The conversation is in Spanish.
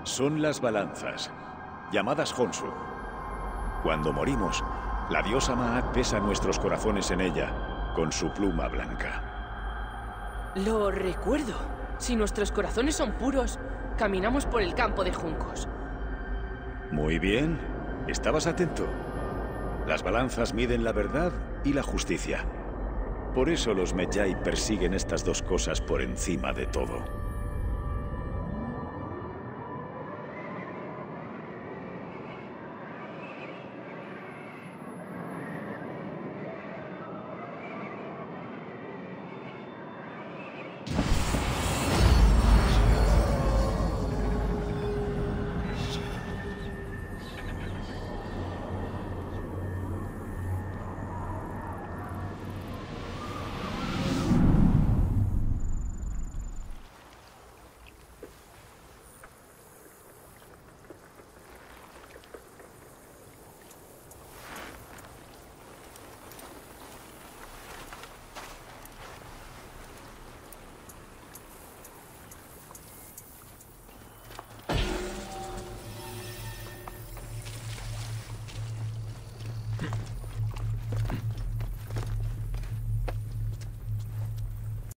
Son las balanzas, llamadas Honsu. Cuando morimos, la diosa Ma'at pesa nuestros corazones en ella, con su pluma blanca. Lo recuerdo. Si nuestros corazones son puros, caminamos por el campo de juncos. Muy bien. ¿Estabas atento? Las balanzas miden la verdad y la justicia. Por eso los Medjay persiguen estas dos cosas por encima de todo.